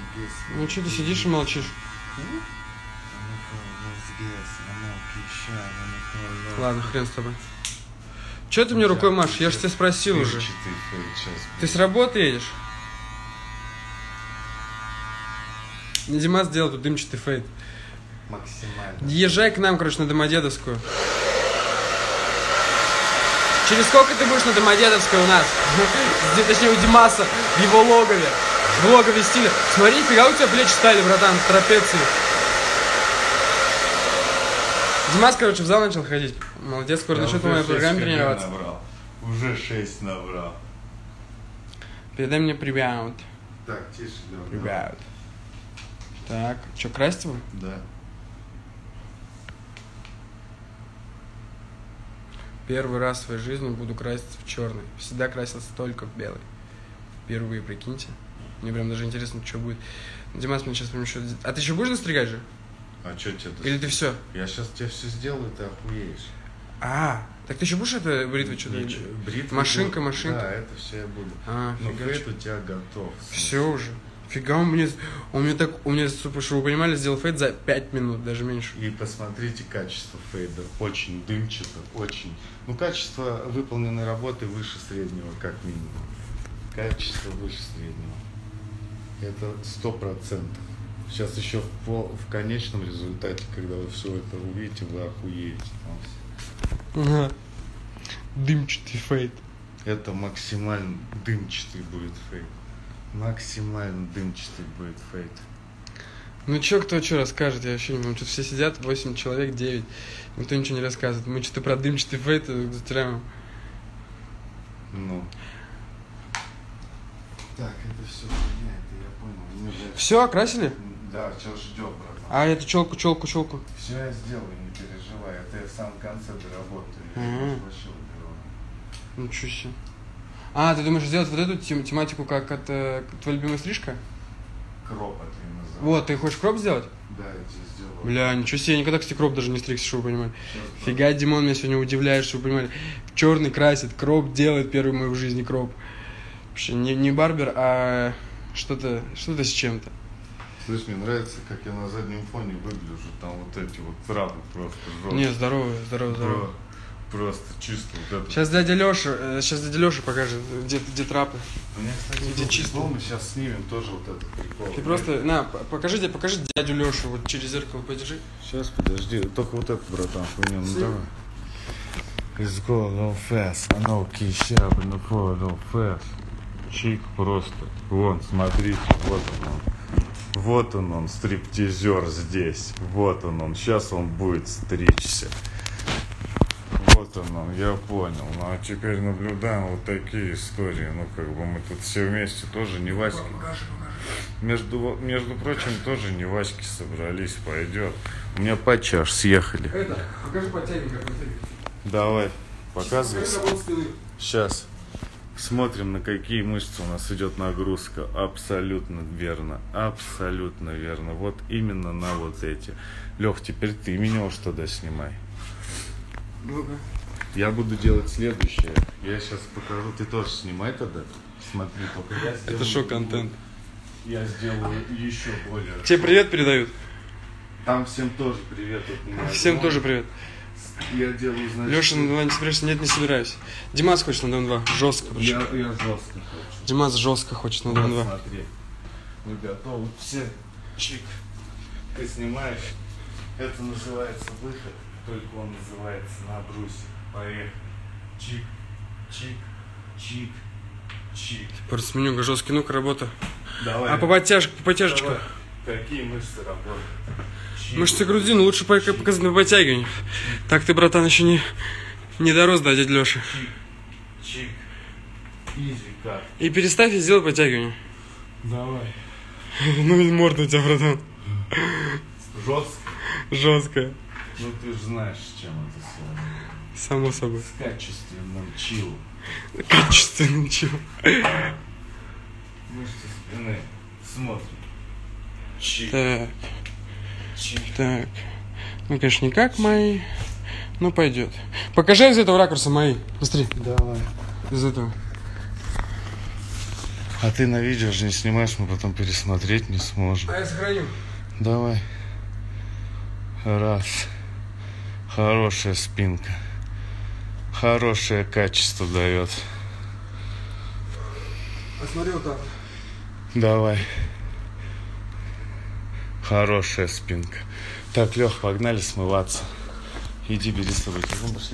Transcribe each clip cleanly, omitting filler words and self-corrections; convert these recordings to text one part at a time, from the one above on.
Ну что ты сидишь и молчишь? Ладно, хрен с тобой. Че ты мне рукой машешь? Я же тебя спросил уже. Ты с работы едешь? Димас сделал тут дымчатый фейт. Максимально. Езжай к нам, короче, на Домодедовскую. Через сколько ты будешь на Домодедовской у нас? Точнее, у Димаса в его логове. В логове стиля. Смотри, фига у тебя плечи стали, братан, в трапеции. Димас, короче, в зал начал ходить. Молодец, скоро начнет по моей программе тренироваться. Уже 6 набрал. Передай мне привет. Так, тише, Лёва. Привет. Так, что, красить его? Да. Первый раз в своей жизни буду краситься в черный. Всегда красился только в белый. Впервые, прикиньте. Мне прям даже интересно, что будет. Димас, мне сейчас прям еще... А ты еще будешь настригать же? А что тебе? Или ты все? Я сейчас тебе все сделаю, ты охуеешь. Так ты еще будешь это бритвы что-то? Бритвы. Машинка. Да, это все я буду. Но фейт у тебя готов. Все уже. Фига, он мне, чтобы вы понимали, сделал фейд за 5 минут, даже меньше. И посмотрите качество фейда. Очень дымчато, очень. Ну, качество выполненной работы выше среднего, как минимум. Качество выше среднего. Это 100%. Сейчас еще в конечном результате, когда вы все это увидите, вы охуеете. Ага. Дымчатый фейд. Это максимально дымчатый будет фейд. Максимально дымчатый будет фейд. Ну чё, кто что расскажет, я вообще не помню. Тут все сидят, 8 человек, 9. Никто ничего не рассказывает. Мы что-то про дымчатый фейд затираем. Ну. Так, это все хуйня, это я понял. Все, окрасили? Да, сейчас ждем, братан. А эту челку. Все я сделаю, не переживай. Это я в самом конце доработаю. Вообще уберу. Ничего себе. Ты думаешь сделать вот эту тематику, как это твоя любимая стрижка? Кроп это и называется. Вот, ты хочешь кроп сделать? Да, я тебе сделаю. Бля, ничего себе, я никогда, кстати, кроп даже не стригся, чтобы вы понимали. Фига, Димон меня сегодня удивляет, чтобы вы понимали. Черный красит, кроп делает, первый мой в жизни кроп. Вообще, не барбер, а что-то с чем-то. Слышь, мне нравится, как я на заднем фоне выгляжу. Там вот эти вот трапы просто жёсткие. Не, здорово. Просто чисто вот это. Сейчас дядя Леша покажет, где трапы. У меня, кстати, где чисто. мы сейчас снимем тоже вот этот прикол. Ты просто, покажи дядю Лешу, вот через зеркало подержи. Сейчас, подожди, только вот этот, братан, хуйня, ну давай. Let's go, no fast, I know keep sharp, no fall, no fast. Чик просто. Вон, смотрите, вот он, стриптизер здесь. Вот он, сейчас он будет стричься. Вот он, я понял. Ну а теперь наблюдаем вот такие истории. Ну как бы мы тут все вместе тоже не Васьки. Между прочим, тоже не Васьки собрались, пойдет. У меня патчи аж съехали. Покажи подтягивай, как подтягивай. Давай, показывай. Сейчас. Смотрим, на какие мышцы у нас идет нагрузка. Абсолютно верно. Вот именно на вот эти. Лех, теперь ты меня уж туда снимай. Ну-ка. Я буду делать следующее. Я сейчас покажу. Ты тоже снимай тогда. Смотри, только я сделаю. Это шок-контент. Я сделаю еще более. Тебе привет передают. Там всем тоже привет. Всем тоже привет. Я делаю, значит... Леша, на Дом 2 не собираешься? Нет, не собираюсь. Димас хочет на Дом 2. Жестко. Я жестко хочу. Димас жестко хочет на Дом 2. Смотри. Мы готовы. Все. Чик. Ты снимаешь. Это называется выход. Только он называется на брусе. Поехали. Чик. Чик. Чик. Чик. Просто меню жесткий. Ну-ка, работа. Давай. А по потяжечку? Какие мышцы работают? Мышцы груди, ну лучше показать на подтягивание. Так ты, братан, еще не дорос до дяди Леши. Чик. Изи как. И переставь и сделай подтягивание. Давай. Ну и морда у тебя, братан. Жестко. Жестко. Ну ты же знаешь, с чем это связано. Само собой. С качественным чилом. Качественным чилом. Мышцы спины. Смотрим. Чик. Так. Чик. Так. Ну, конечно, не как мои, но пойдет. Покажи из этого ракурса мои. Смотри. Давай. Из этого. А ты на видео же не снимаешь, мы потом пересмотреть не сможем. А я сохраню. Давай. Раз. Хорошая спинка. Хорошее качество дает. Посмотри вот так. Давай. Хорошая спинка. Так, Лех, погнали смываться. Иди, бери с собой телефон, пошли.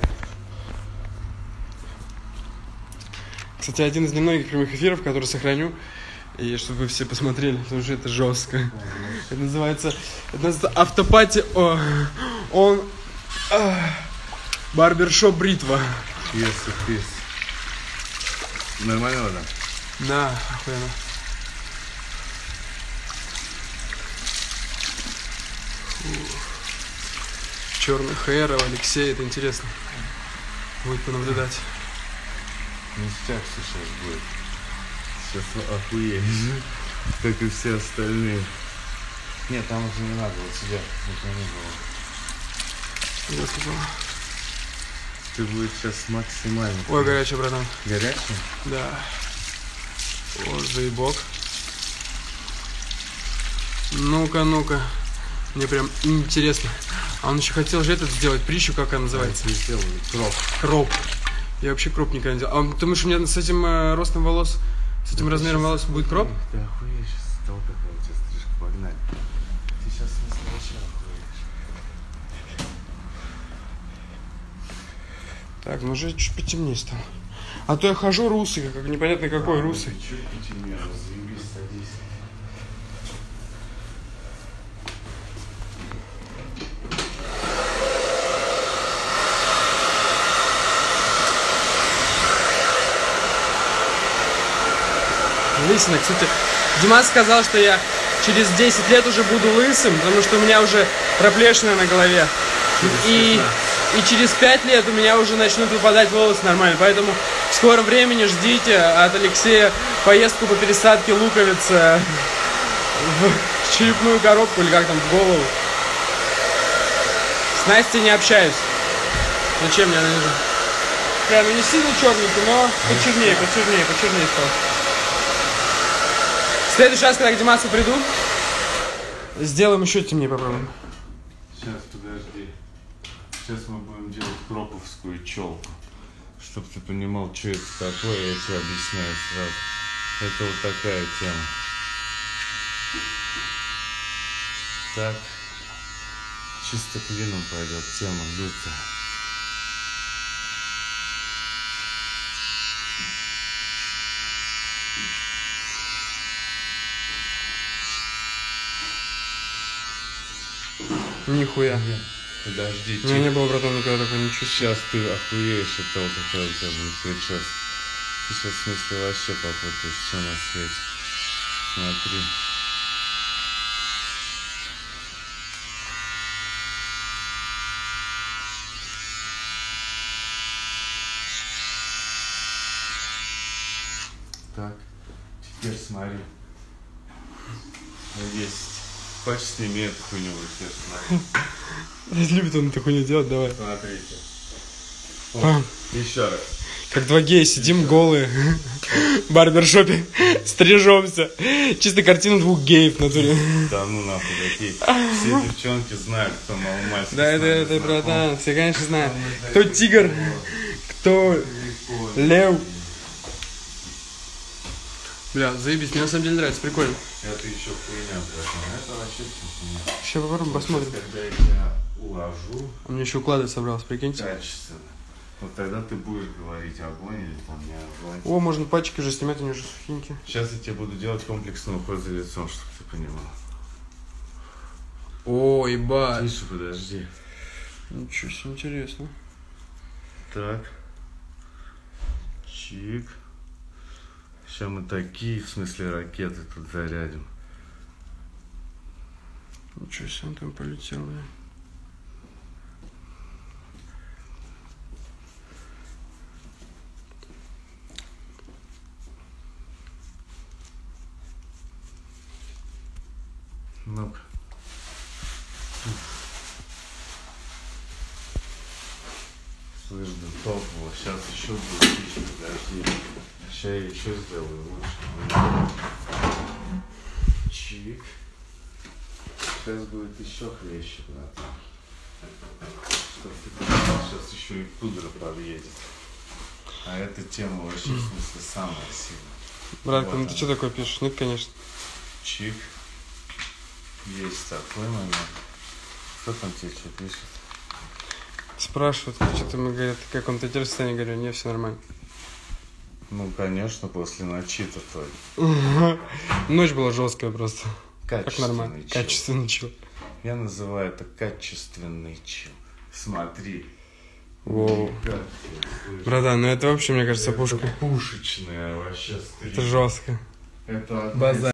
Кстати, один из немногих прямых эфиров, который сохраню, и чтобы вы все посмотрели, потому что это жестко. Это называется автопати он барбершоп бритва. Yes. Нормально вода? Да, охуенно. Черный хэра у Алексея, это интересно. Будет понаблюдать. Ништяк все сейчас будет. Сейчас охуеешь. Как и все остальные. Нет, там уже не надо, вот сюда. Вот не было. Ты будешь сейчас максимально. Ой, горячий, братан. Горячий? Да. О, заебок. Ну-ка. Мне прям интересно. А он еще хотел же этот сделать, притчу, как она называется? Я сделал кроп. Кроп. Я вообще кроп никогда не делал. А ты думаешь, у меня с этим ростом волос, с этим размером волос будет кроп? Ты охуеешь сейчас с того, какая у тебя стрижка, погнали. Ты сейчас в смысле вообще охуеешь. Так, ну уже чуть потемнее стало. А то я хожу русый, как непонятно какой русый. Чуть потемнее, заебись, садись. Лысина, кстати, Димас сказал, что я через 10 лет уже буду лысым, потому что у меня уже проплешина на голове. И через 5 лет у меня уже начнут выпадать волосы нормально. Поэтому в скором времени ждите от Алексея поездку по пересадке луковицы в черепную коробку или как там, в голову. С Настей не общаюсь. Зачем мне она нужна? Прям не сильно черненький, но почернее стал. В следующий раз, когда к Димасу приду, сделаем еще темнее, попробуем. Сейчас, подожди. Сейчас мы будем делать кроповскую челку. Чтоб ты понимал, что это такое, я тебе объясняю сразу. Это вот такая тема. Так. Чисто клином пойдет тема, лютая. Нихуя. Подожди. У меня не было, братан, никогда такого ничего. Сейчас ты охуеешь от того, какая у тебя будет прическа. Ты сейчас в смысле вообще попутаешь все на свете. Смотри. Так, теперь смотри. Есть. Хочешь, сними эту хуйню, теперь смотри. Любит он такую не делать, давай. Смотрите. Пам. Еще раз. Как два гея сидим голые в барбершопе, стрижемся. Чисто картина двух геев в натуре. Да ну нахуй, какие. Все девчонки знают, кто маломальский. Да, это братан, все, конечно, знают. Кто тигр, кто лев. Бля, заебись, мне на самом деле нравится, прикольно. Это еще хуйня, братан. Это вообще все хуйня. Сейчас попробуем, посмотрим. Когда я тебя уложу А мне еще укладывать собрался, прикиньте. качественно, вот тогда ты будешь говорить, огонь или там не огонь. О, можно пальчики уже снимать, они уже сухенькие. Сейчас я тебе буду делать комплексный уход за лицом, чтобы ты понимал. О, ебать. Тише, подожди. Ничего себе, интересно. Так. Чик. Сейчас мы такие, в смысле, ракеты тут зарядим. Ничего себе, он там полетел, да. Ну-ка. Слышь, да топово. Сейчас еще будет, подожди. Сейчас я еще сделаю лучше. Чик. Сейчас будет еще хлеще, брат. Чтоб ты понимал, сейчас еще и пудра подъедет. А эта тема вообще, в смысле, самая сильная. Братка, Вот ну ты что такое пишешь? Нет, конечно. Чик. Есть такой момент. Кто там тебе что пишет? Спрашивают, что-то мы говорят, в каком-то состоянии, говорю, не, все нормально. Ну, конечно, после ночи-то той. Ночь была жесткая просто. Как нормально. Качественный чил. Качественный чил. Я называю это качественный чил. Смотри. Воу. Как ты, слышишь? Братан, ну это вообще, мне кажется, Это пушка. пушечная вообще стрим. Это жестко. Это одна Базар.